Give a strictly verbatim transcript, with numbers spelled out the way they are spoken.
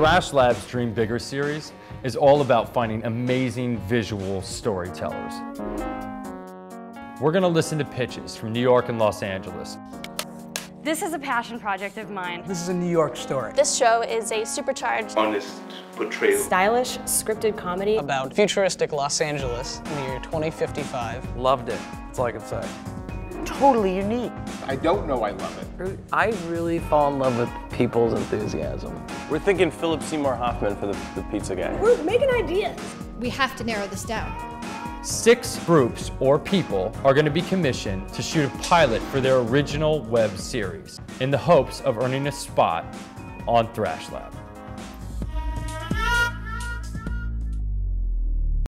Thrash Lab's Dream Bigger series is all about finding amazing visual storytellers. We're going to listen to pitches from New York and Los Angeles. This is a passion project of mine. This is a New York story. This show is a supercharged, honest portrayal. Stylish, scripted comedy. About futuristic Los Angeles in the year twenty fifty-five. Loved it. That's all I can say. Totally unique. I don't know I love it. I really fall in love with people's enthusiasm. We're thinking Philip Seymour Hoffman for the, the pizza guy. We're making ideas. We have to narrow this down. Six groups or people are going to be commissioned to shoot a pilot for their original web series in the hopes of earning a spot on Thrash Lab.